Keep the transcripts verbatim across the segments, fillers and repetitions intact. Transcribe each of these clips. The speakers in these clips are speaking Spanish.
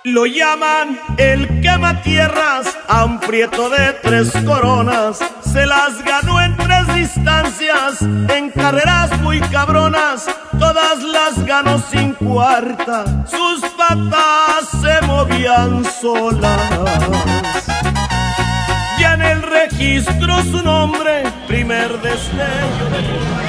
Lo llaman el quematierras, a un prieto de tres coronas. Se las ganó en tres distancias, en carreras muy cabronas. Todas las ganó sin cuarta, sus patas se movían solas. Ya en el registro su nombre, primer destello de...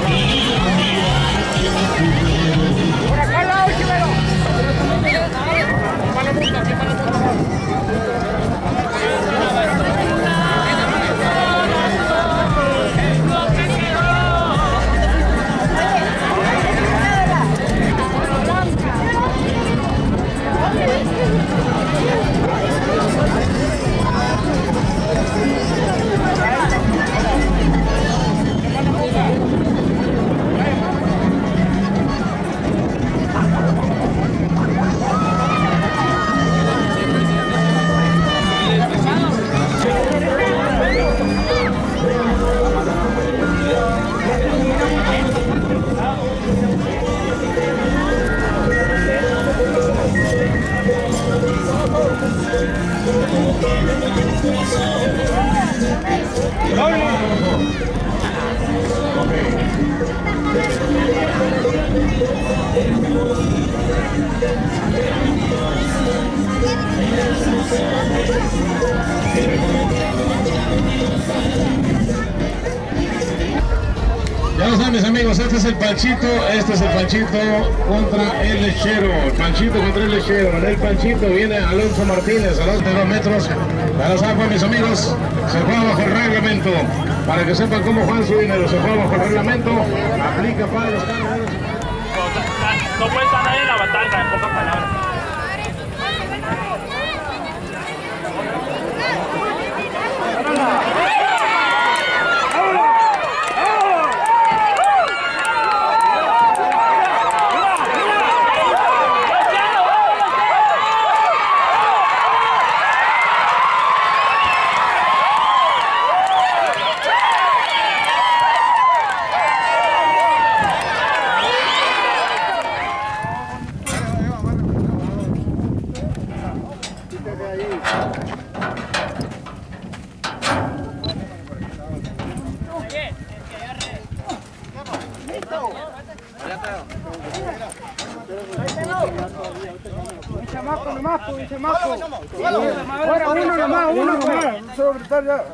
Ya lo saben, mis amigos, este es el Panchito, este es el Panchito contra el Lechero, el Panchito contra el Lechero. En el Panchito viene Alonso Martínez, a los de dos metros. Ya lo saben, mis amigos, se juega bajo el reglamento. Para que sepan cómo juegan su dinero, se juega bajo el reglamento, aplica para los cargadores. No cuenta nadie la batalla, en pocas palabras. Un chamaco nomás, pues, un chamaco. Ahora uno nomás, uno nomás. No se va a gritar ya.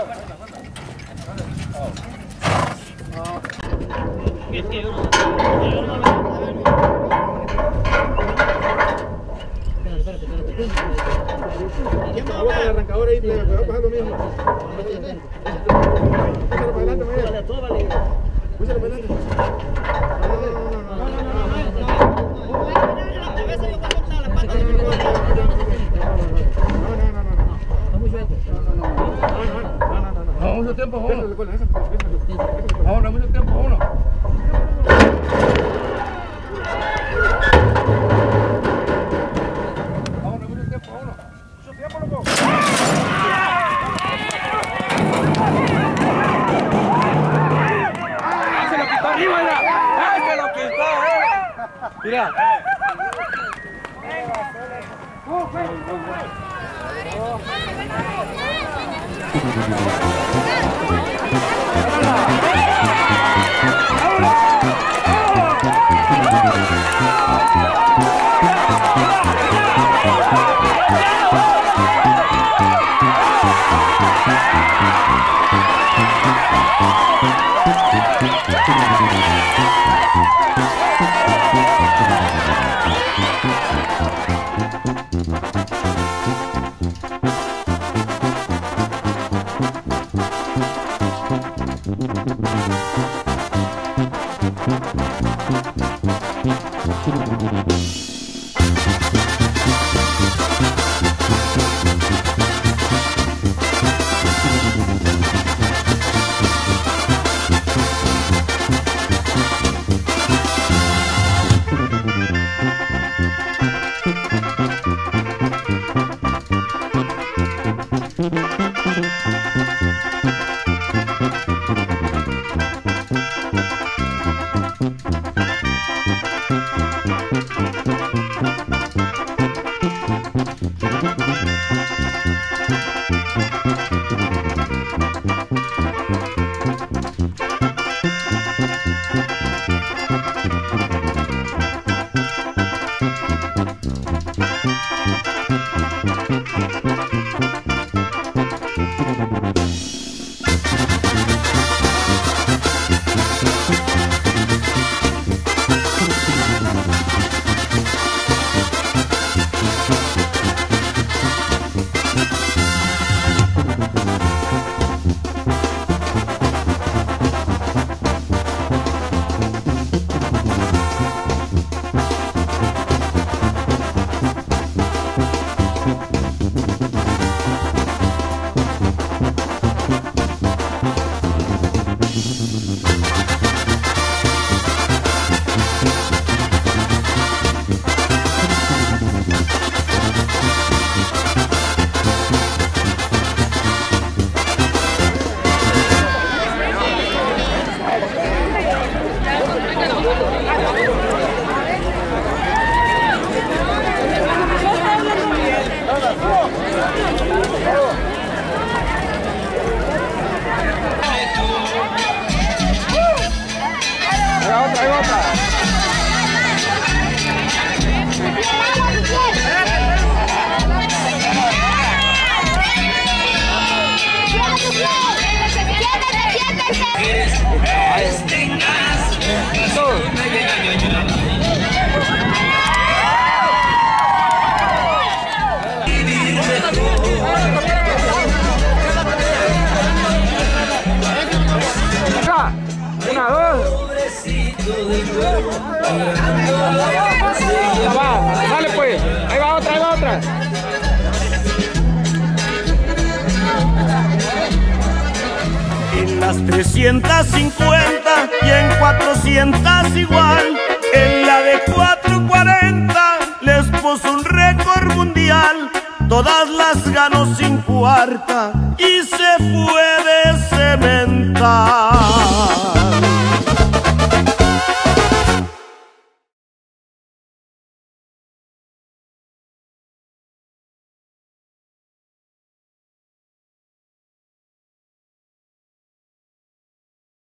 ¿Quién va a bajar el arrancador ahí? Pero va a bajar lo mismo. Púsalo para adelante, María. Púsalo para adelante. No, mucho tiempo, uno. Ahora, mucho tiempo, uno. Ahora, mucho tiempo, uno. Mucho tiempo, loco. ¡Ah! ¡Se lo quitó arriba, mira! ¡Ah, se lo quitó, eh! Mira. Una, dos. Ya va, dale pues. Ahí va otra, ahí va otra. En las trescientas cincuenta y en cuatrocientas igual. En la de cuatrocientos cuarenta les puso un récord mundial. Todas las ganó sin cuarta y se fue de cementar.